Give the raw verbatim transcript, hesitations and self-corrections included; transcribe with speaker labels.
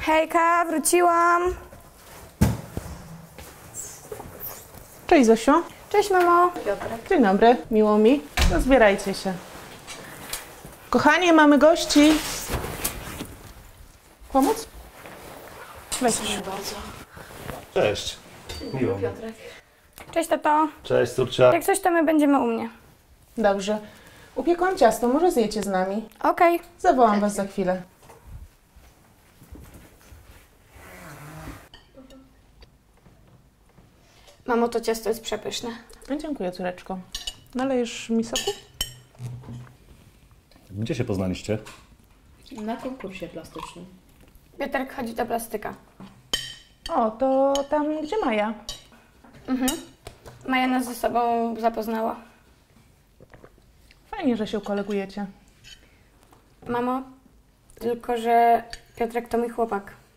Speaker 1: Hejka, wróciłam.
Speaker 2: Cześć Zosiu.
Speaker 1: Cześć mamo. Piotrek.
Speaker 2: Dzień dobry, miło mi. Rozbierajcie się. Kochanie, mamy gości. Pomóc? Weź.
Speaker 1: Proszę bardzo.
Speaker 3: Cześć. Miło mi.
Speaker 1: Piotrek. Cześć tato.
Speaker 3: Cześć córcia.
Speaker 1: Jak coś, to my będziemy u mnie.
Speaker 2: Dobrze. Upiekłam ciasto, może zjecie z nami.
Speaker 1: Okej. Okay.
Speaker 2: Zawołam was za chwilę.
Speaker 1: Mamo, to ciasto jest przepyszne.
Speaker 2: No, dziękuję, córeczko. Nalejesz mi soku?
Speaker 3: Gdzie się poznaliście?
Speaker 4: Na konkursie plastycznym.
Speaker 1: Piotrek chodzi do plastyka.
Speaker 2: O, to tam, gdzie Maja.
Speaker 1: Mhm. Maja nas ze sobą zapoznała.
Speaker 2: Fajnie, że się kolegujecie.
Speaker 1: Mamo, tylko że Piotrek to mój chłopak.